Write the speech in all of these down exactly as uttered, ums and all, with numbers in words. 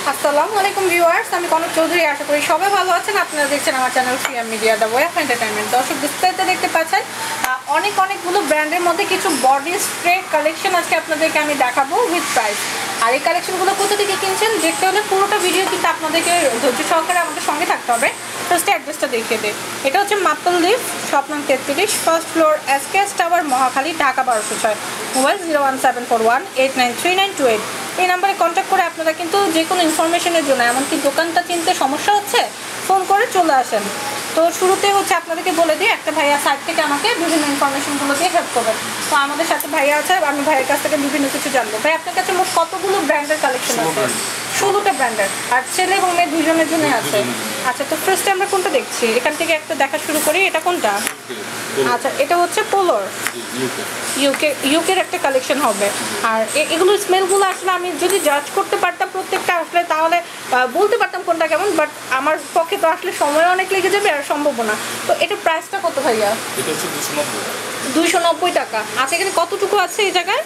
আসসালামু আলাইকুম ভিউয়ার্স, আমি কনক চৌধুরী। আশা করি সবাই ভালো আছেন। আপনারা দেখছেন আমার channel CM media the way of entertainment. দর্শক বিস্তারিত দেখতে পাচ্ছেন অনেক অনেকগুলো ব্র্যান্ডের মধ্যে কিছু বডি স্প্রে কালেকশন আজকে আপনাদেরকে আমি দেখাবো উইথ প্রাইস। আর এই কালেকশনগুলো কোথা থেকে কিনছেন দেখতে হলে পুরোটা ভিডিও কিন্তু আপনাদেরকে ধৈর্য সহকারে আমাদের সঙ্গে থাকতে হবে। ফার্স্টে অ্যাড্রেসটা দেখিয়ে দেয়। এটা হচ্ছে মাপল লিফ, শপ নং তেত্রিশ, first floor, SKS tower, Mohakhali, Dhaka বারোশো ছয়। Mobile zero one seven four one eight nine three nine two eight. এই নাম্বারে কন্ট্যাক্ট করে আপনারা কিন্তু যে কোনো ইনফরমেশনের জন্য, এমনকি দোকানটা চিনতে সমস্যা হচ্ছে, ফোন করে চলে আসেন। তো শুরুতে হচ্ছে আপনাদেরকে বলে দিই, একটা ভাইয়া সাইড থেকে আমাকে বিভিন্ন ইনফরমেশনগুলো দিয়ে হেল্প করবেন। তো আমাদের সাথে ভাইয়া আছে, আমি ভাইয়ের কাছ থেকে বিভিন্ন কিছু জানবো। ভাই, আপনার কাছে মোট কতগুলো ব্র্যান্ডের কালেকশন আছে? ষোলোটা ব্র্যান্ডের। আর ছেলে এবং মেয়ে দুজনের জন্য আছে। আচ্ছা, তো ফার্স্টে আমরা কোনটা দেখছি? এখান থেকে একটা দেখা শুরু করি। এটা কোনটা? আচ্ছা, এটা হচ্ছে পোলোর, ইউকে ইউকের একটা কালেকশন হবে। আর এগুলো স্মেলগুলো আসলে আমি যদি জাজ করতে পারতাম প্রত্যেকটা আসলে, তাহলে বলতে পারতাম কোনটা কেমন, বাট আমার পক্ষে তো আসলে সময় অনেক লেগে যাবে আর সম্ভব না। তো এটার প্রাইসটা কত ভাইয়া? দুইশো নব্বই টাকা। আচ্ছা, এখানে কতটুকু আছে এই জায়গায়?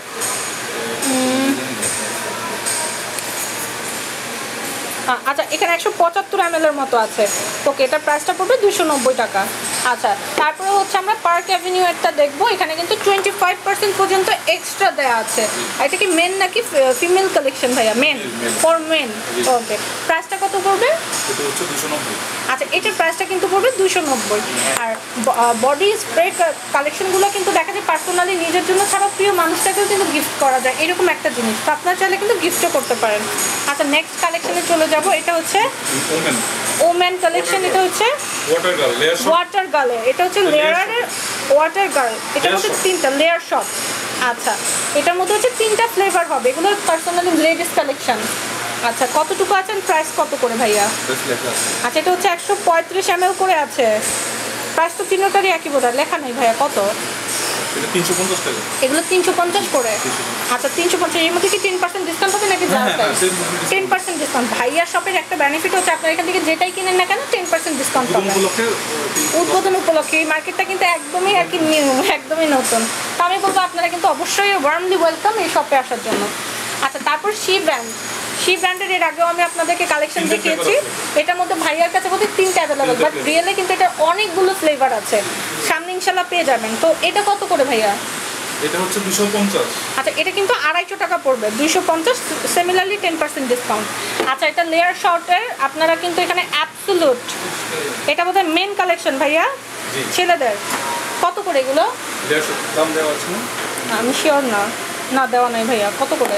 আচ্ছা, এখানে একশো পঁচাত্তর এম এল এর মতো আছে। ওকে, এটার প্রাইসটা পড়বে দুশো নব্বই টাকা। আচ্ছা, তারপরে হচ্ছে আমরা পার্ক অ্যাভিনিউ একটা দেখবো। এখানে কিন্তু টোয়েন্টি ফাইভ পার্সেন্ট পর্যন্ত এক্সট্রা দেওয়া আছে। এটা কি মেন নাকি ফিমেল কালেকশন ভাইয়া? Men, for men. ওকে, প্রাইসটা কত পড়বে? আচ্ছা, এটার প্রাইসটা কিন্তু পড়বে দুশো নব্বই। আর বডি স্প্রে কালেকশনগুলো কিন্তু দেখা যায় পার্সোনালি নিজের জন্য ছাড়াও প্রিয় মানুষটাকেও কিন্তু গিফট করা যায়, এরকম একটা জিনিস। তো আপনার চাইলে কিন্তু গিফটও করতে পারেন। আচ্ছা, নেক্সট কালেকশনে চলে যাব। এটা হচ্ছে ওমেন কালেকশন। এটা হচ্ছে ওয়াটার গার্ল। এটা হচ্ছে লেয়ারের ওয়াটার গার্ল। এটার মধ্যে তিনটা লেয়ার শট। আচ্ছা, এটার মধ্যে হচ্ছে তিনটা ফ্লেভার হবে। এগুলো পার্সোনালি লেডিস কালেকশন। আচ্ছা, কতটুকু আছেন? প্রাইস কত করে ভাইয়া? আচ্ছা, এটা হচ্ছে একশো পঁয়ত্রিশ এম এল করে আছে। প্রাইস তো তিনটারই একই বোধ হয়, লেখা নেই ভাইয়া। কত? এগুলো তিনশো পঞ্চাশ করে। আচ্ছা, তিনশো পঞ্চাশ। এর মধ্যে কি টেন পার্সেন্ট ডিসকাউন্ট হবে নাকি? Ten percent discount. ভাইয়া শপের একটা বেনিফিট হচ্ছে, আপনার এখান থেকে যেটাই কিনেন না কেন টেন পার্সেন্ট ডিসকাউন্ট পাবেন উদ্বোধন উপলক্ষে। এই মার্কেটটা কিন্তু একদমই আর কি নিউ, একদমই নতুন। তো আমি বলবো আপনারা কিন্তু অবশ্যই ওয়ার্মলি ওয়েলকাম এই শপে আসার জন্য। আচ্ছা, তারপর শি ব্র্যান্ড। শি ব্র্যান্ডের এর আগেও আমি আপনাদেরকে কালেকশন দেখিয়েছি। এটার মধ্যে ভাইয়ার কাছে বলতে তিনটা অ্যাভেলেবেল, বাট রিয়েলে কিন্তু এটা অনেকগুলো ফ্লেভার আছে। সামনে ইনশাল্লাহ পেয়ে যাবেন। তো এটা কত করে ভাইয়া? এটা হচ্ছে দুশো পঞ্চাশ। আচ্ছা, এটা কিন্তু আড়াইশো টাকা পড়বে। দুইশো পঞ্চাশ, সিমিলারলি টেন পার্সেন্ট ডিসকাউন্ট। আচ্ছা, এটা লেয়ার শর্টের আপনারা কিন্তু এখানে অ্যাবসোলুট। এটা বোধহয় মেন কালেকশন ভাইয়া, ছেলেদের। কত করে এগুলো? দাম দেওয়া আছে? আমি শিওর না, না দেওয়া নাই ভাইয়া। কত করে?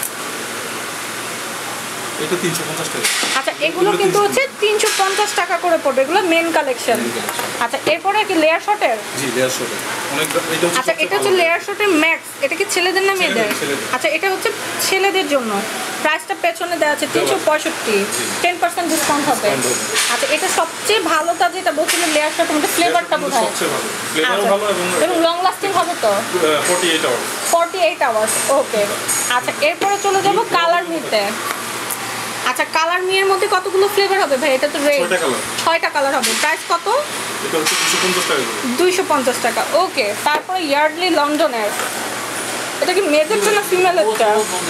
এটা তিনশো পঞ্চাশ টাকা। আচ্ছা, এগুলো কিন্তু হচ্ছে তিনশো পঞ্চাশ টাকা করে পড়বে। এগুলো মেন কালেকশন। আচ্ছা, এরপরে কি লেয়ার শটের? জি, লেয়ার শটের। অনেক এটা হচ্ছে। আচ্ছা, এটা হচ্ছে লেয়ার শটের ম্যাক্স। এটা কি ছেলেদের না মেয়েদের? আচ্ছা, এটা হচ্ছে ছেলেদের জন্য। প্রাইসটা পেছনে দেওয়া আছে তিনশো পঁয়ষট্টি। টেন পার্সেন্ট ডিসকাউন্ট হবে। আচ্ছা, এটা সবচেয়ে ভালো কাজ যেটা বলছিলেন লেয়ার শটের মধ্যে ফ্লেভারটা বোঝায়। এবং লং লাস্টিং হবে তো? Forty eight hours. Forty eight hours. Okay. আচ্ছা, এরপরে চলে যাব কালার নিতে। আচ্ছা, কালার মিয়ের মধ্যে কতগুলো ফ্লেভার হবে ভাই? এটা তো রেড, ছয়টা কালার হবে। প্রাইস কত? এটা হচ্ছে দুশো পঞ্চাশ টাকা। দুইশো পঞ্চাশ টাকা। ওকে। তারপরে ইয়ার্ডলি লন্ডনের। এটা কি মেয়েদের জন্য ফিমেলেরটা?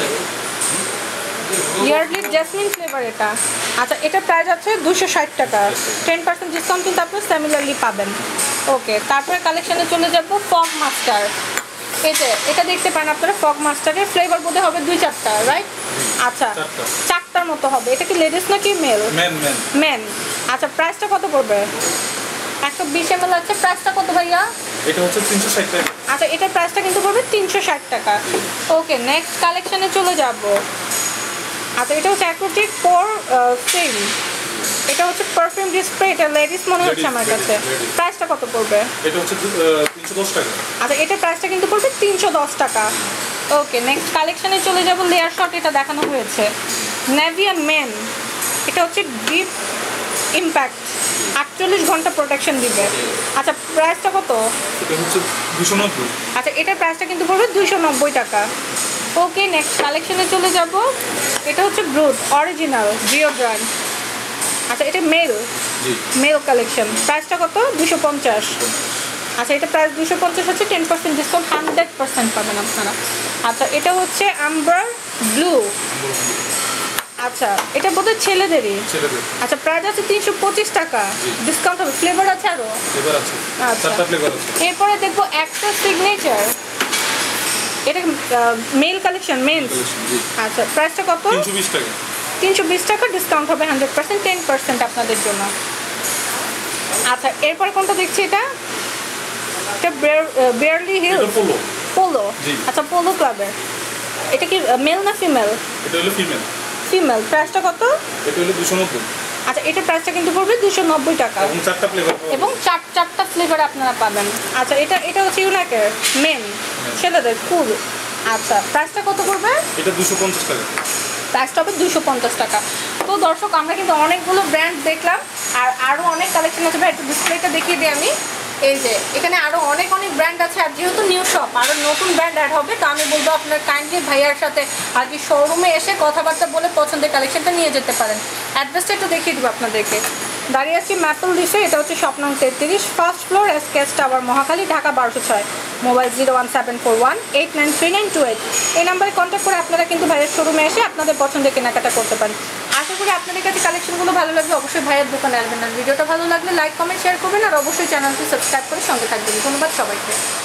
ইয়ার্ডলি জেসমিন ফ্লেভার এটা। আচ্ছা, এটা প্রাইস আছে দুশো ষাট টাকা। টেন পার্সেন্ট ডিসকাউন্ট কিন্তু আপনি সিমিলারলি পাবেন। ওকে। তারপরে কালেকশনে চলে যাব ফগ মাস্টার। এটা এটা দেখতে পারেন আপনারা। ফগ মাস্টারের ফ্লেভার বোধহয় হবে দুই চারটা, রাইট? আচ্ছা, চারটার মতো হবে। এটা কি লেডিস নাকি মেল? Main main main. আচ্ছা, প্রাইসটা কত পড়বে? একশো বিশ এম এল আছে। প্রাইসটা কত ভাইয়া? এটা হচ্ছে তিনশো ষাট টাকা। আচ্ছা, এটার প্রাইসটা কিন্তু পড়বে তিনশো ষাট টাকা। ওকে, নেক্সট কালেকশনে চলে যাব। আচ্ছা, এটা হচ্ছে অ্যাক্রোটিক ফর সেম। এটা হচ্ছে পারফিউম স্প্রে। এটা লেডিস মনে হচ্ছে আমার কাছে। প্রাইসটা কত পড়বে? এটা হচ্ছে তিনশো দশ টাকা। আচ্ছা, এটার প্রাইসটা কিন্তু পড়বে তিনশো দশ টাকা। ওকে, নেক্সট কালেকশনে চলে যাব। লেয়ার শট এটা দেখানো হয়েছে। Nivea men. এটা হচ্ছে ডিপ ইম্প্যাক্ট, আটচল্লিশ ঘন্টা প্রোটেকশন দিবে। আচ্ছা, প্রাইসটা কত? এটা হচ্ছে দুশো নব্বই। আচ্ছা, এটার প্রাইসটা কিন্তু পড়বে দুশো নব্বই টাকা। ওকে, নেক্সট কালেকশনে চলে যাব। এটা হচ্ছে ব্রুট অরিজিনাল ডিওড্রান্ট। আচ্ছা, এটা মেল, মেল কালেকশন। প্রাইসটা কত? দুশো পঞ্চাশ। আচ্ছা, এটা প্রাইস দুশো পঞ্চাশ হচ্ছে। Ten percent discount hundred percent পাবেন আপনারা। আচ্ছা, এটা হচ্ছে আম্বার ব্লু। আচ্ছা এটা বোধহয় ছেলেদেরই। ছেলেদের আচ্ছা প্রাইস আছে তিনশো পঁচিশ টাকা, জি। ডিসকাউন্ট হবে, ফ্লেভার আছে আরো। ফ্লেভার আছে, আচ্ছা। চারটা ফ্লেভার আছে। এরপরে দেখবো একটা সিগনেচার, এটা মেল কালেকশন মেন্স। জি। আচ্ছা প্রাইসটা কত? তিনশো বিশ টাকা। তিনশো বিশ টাকা, ডিসকাউন্ট হবে হান্ড্রেড পার্সেন্ট, টেন পার্সেন্ট আপনাদের জন্য। আচ্ছা এরপরে কোনটা দেখছি, এটা এটা বেয়ারলি হিল এটা পোলো। পোলো। জি। আচ্ছা পোলো ক্লাবের, এটা কি মেল না ফিমেল? এটা হলো ফিমেল। ফিমেল, প্রাইসটা কত? এটা হলো দুশো নব্বই। আচ্ছা এটার প্রাইসটা কিন্তু পড়বে দুশো নব্বই টাকা, এবং চারটা ফ্লেভার এবং চার চারটা ফ্লেভার আপনারা পাবেন। আচ্ছা এটা এটা হচ্ছে ইউনাকের মেন, ছেলেদের ফুল। আচ্ছা প্রাইসটা কত পড়বে? এটা দুশো পঞ্চাশ টাকা। প্রাইসটা হবে দুশো পঞ্চাশ টাকা। তো দর্শক আমরা কিন্তু অনেকগুলো ব্র্যান্ড দেখলাম, আর আরও অনেক কালেকশন আছে। ভাই একটু ডিসপ্লেটা দেখিয়ে দিই আমি। এই যে এখানে আরও অনেক অনেক ব্র্যান্ড আছে, আর যেহেতু নিউ শপ আরও নতুন ব্র্যান্ড অ্যাড হবে, তো আমি বলবো আপনার কাইন্ডলি ভাইয়ার সাথে আজকে শোরুমে এসে কথাবার্তা বলে পছন্দের কালেকশনটা নিয়ে যেতে পারেন। অ্যাড্রেসটা একটু দেখিয়ে দেবো আপনাদেরকে। দাঁড়িয়ে আছি ম্যাপল লিফে, এটা হচ্ছে শপ নং তেত্রিশ, first floor, SKS tower, Mohakhali, Dhaka বারোশো ছয়। Mobile zero one seven four one eight nine three nine two eight. এই নাম্বারে কন্ট্যাক্ট করে আপনারা কিন্তু ভাইয়ের শোরুমে এসে আপনাদের পছন্দের কেনাকাটা করতে পারেন। আশা করি আপনাদের কাছে কালেকশনগুলো ভালো লাগবে। অবশ্যই ভাইয়ের দোকানে আসবেন। আর ভিডিওটা ভালো লাগলে লাইক কমেন্ট শেয়ার করবেন, আর অবশ্যই চ্যানেলটি সাবস্ক্রাইব করে সঙ্গে থাকবেন। ধন্যবাদ সবাইকে।